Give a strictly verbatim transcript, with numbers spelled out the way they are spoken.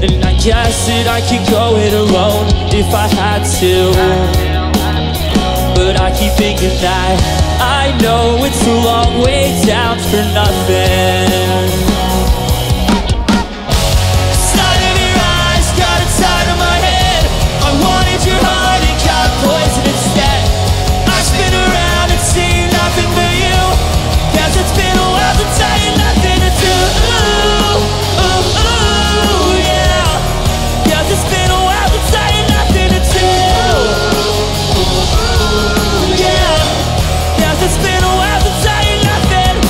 And I guess that I could go it alone if I had to, but I keep thinking that I know it's a long way down for nothing.